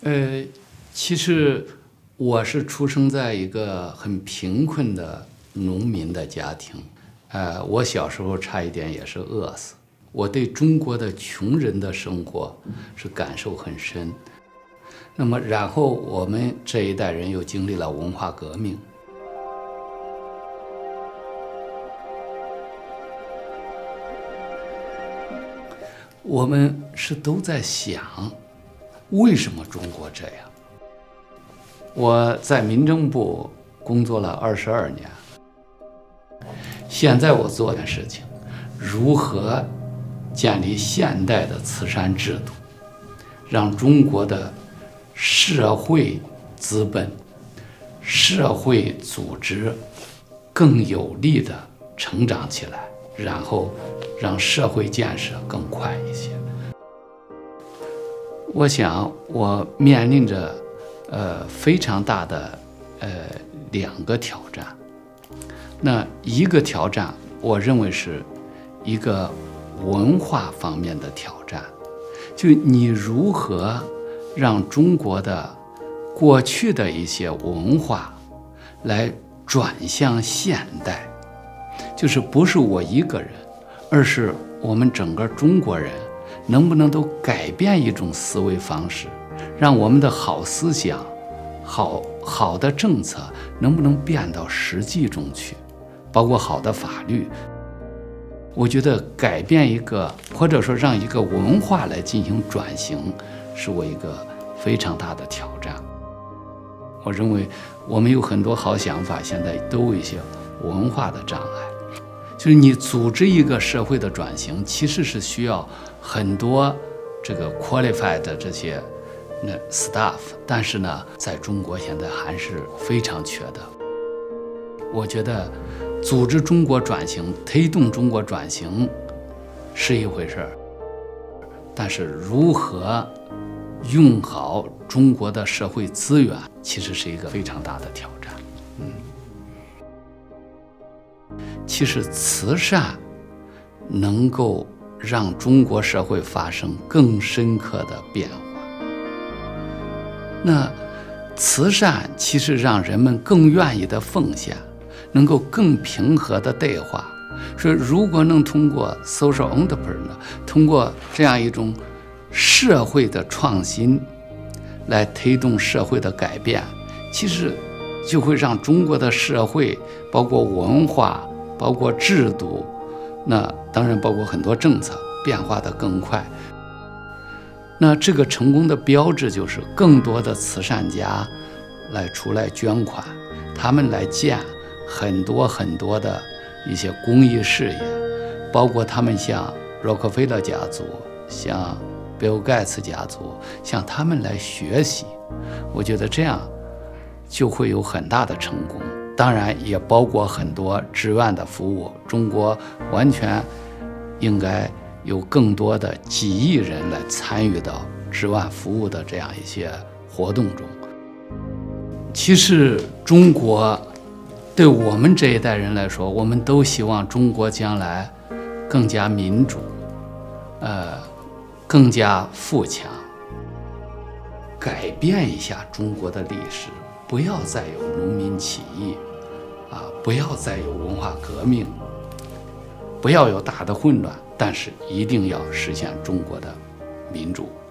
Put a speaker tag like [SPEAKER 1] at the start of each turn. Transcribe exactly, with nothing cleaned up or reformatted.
[SPEAKER 1] 呃，其实我是出生在一个很贫困的农民的家庭，呃，我小时候差一点也是饿死。我对中国的穷人的生活是感受很深。那么，然后我们这一代人又经历了文化革命。我们是都在想，为什么中国这样？我在民政部工作了二十二年，现在我做的事情，如何建立现代的慈善制度，让中国的社会资本、社会组织更有力地成长起来，然后让社会建设更快一些。我想，我面临着呃非常大的呃两个挑战。那一个挑战，我认为是一个文化方面的挑战，就你如何让中国的过去的一些文化来转向现代，就是不是我一个人，而是我们整个中国人能不能都改变一种思维方式，让我们的好思想、好好的政策能不能变到实际中去，包括好的法律。我觉得改变一个，或者说让一个文化来进行转型，是我一个非常大的挑战。我认为我们有很多好想法，现在都有一些文化的障碍。就是你组织一个社会的转型，其实是需要很多这个 qualified 的这些那 staff， 但是呢，在中国现在还是非常缺的。我觉得组织中国转型、推动中国转型是一回事儿，但是如何用好中国的社会资源，其实是一个非常大的挑战。嗯，其实慈善能够让中国社会发生更深刻的变化。那慈善其实让人们更愿意的奉献，能够更平和的对话。说如果能通过 social entrepreneur， 通过这样一种社会的创新来推动社会的改变，其实就会让中国的社会，包括文化，包括制度，那当然包括很多政策变化得更快。那这个成功的标志就是更多的慈善家来出来捐款，他们来建很多很多的一些公益事业，包括他们像洛克菲勒家族，像比尔盖茨家族，向他们来学习。我觉得这样就会有很大的成功。当然也包括很多志愿的服务，中国完全应该有更多的几亿人来参与到志愿服务的这样一些活动中。其实中国对我们这一代人来说，我们都希望中国将来更加民主，呃，更加富强，改变一下中国的历史，不要再有农民起义，啊，不要再有文化革命，不要有大的混乱，但是一定要实现中国的民主。